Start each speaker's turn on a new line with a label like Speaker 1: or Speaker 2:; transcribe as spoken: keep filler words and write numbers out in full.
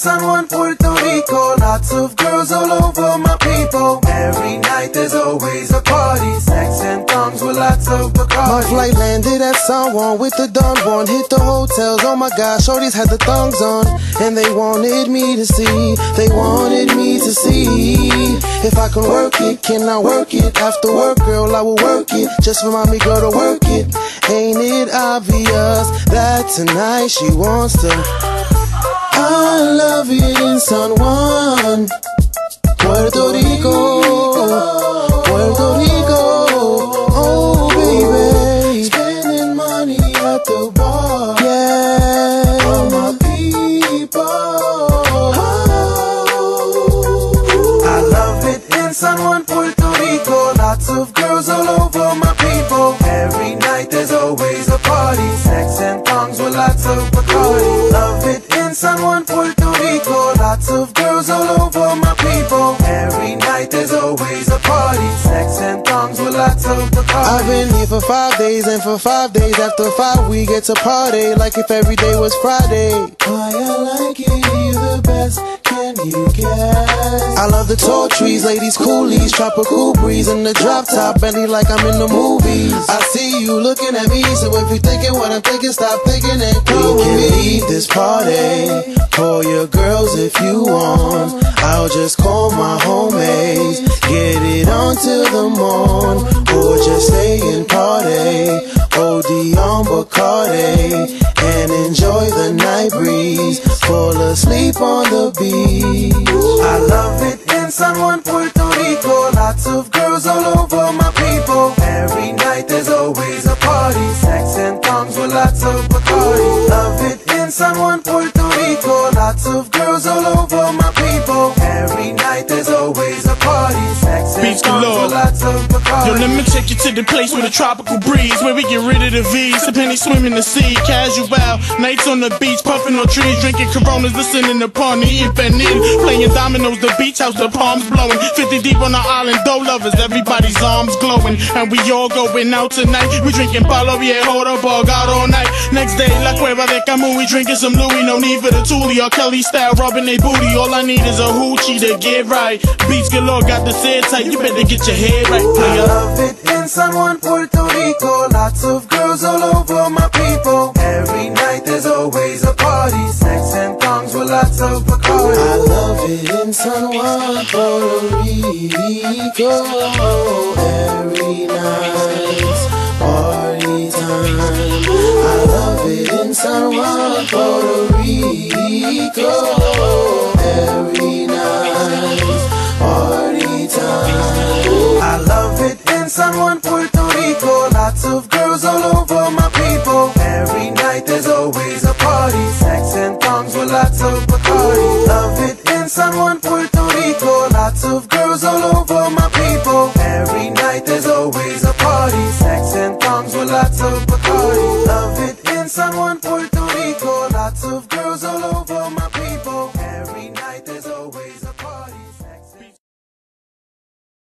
Speaker 1: San Juan, Puerto Rico. Lots of girls all over my people. Every night there's always a party. Sex and thongs with lots of Bacardi.
Speaker 2: My flight landed at San Juan with the Don Juan. Hit the hotels, oh my gosh, shorties had the thongs on. And they wanted me to see, they wanted me to see if I can work it, can I work it? After work, girl, I will work it. Just for mommy, girl, to work it. Ain't it obvious that tonight she wants to? I love it in San Juan, Puerto Rico, Puerto Rico. Oh baby, spending money at the bar. Yeah, all my people.
Speaker 1: Oh. I love it in San Juan, Puerto Rico. Lots of girls all over my people. Every night there's always a party. Sex and thongs with lots of Bacardi. Love it in San Juan, Puerto Rico. Lots of girls all over my people. Every night there's always a party. Sex and thongs with lots of Bacardi.
Speaker 2: I've been here for five days, and for five days after five we get to party like if every day was Friday.
Speaker 1: Why I like it here the best, can you guess?
Speaker 2: I love the tall trees, ladies, coolies, tropical breeze, and the drop top Bentley like I'm in the movies. I see you looking at me, so if you're thinking what I'm thinking, stop thinking and come with me.
Speaker 1: Leave this party, call your girls if you want. I'll just call my homies, get it on till the morn. Or just stay and party, O D on Bacardi, and enjoy the night breeze, fall asleep on the beach. I love it in San Juan, Puerto Rico. Lots of girls all over my people. Every night there's always a party. Sex and thongs with lots of Bacardi. Love it in San Juan, Puerto Rico. Lots of girls all over my people. Every night there's always a party. Sex and thongs with lots of Bacardi.
Speaker 3: Yo, let me take you to the place with a tropical breeze, where we get rid of the V's, the penny swim in the sea. Casual nights on the beach, puffing on trees, drinking Coronas, listening to Pawnee, eating fentanyl, playing dominoes, the beach house, the palms blowing. Fifty deep on the island, dough lovers, everybody's arms glowing, and we all going out tonight. We drinking Palo Viejo, the bug out all night. Next day, La Cueva de Camus, we drinking some Louis. No need for the Thule or Kelly style, rubbing they booty. All I need is a hoochie to get right. Beats galore, got the set tight. You better get your head right, player.
Speaker 1: I love it in San Juan, Puerto Rico. Lots of girls all over my people. Every night there's always a party. Sex and thongs with lots of Bacardi.
Speaker 2: I love it in San Juan, Puerto Rico. Every night's party time. I love it in San Juan, Puerto Rico. Every night's party time.
Speaker 1: I love it in San Juan, Puerto Rico. Lots of girls all over my people. Every night there's always a party. Sex and thongs with lots of Bacardi. Love it in San Juan, Puerto Rico. Lots of girls all over my people. Every night there's always a party. Sex and thongs with lots of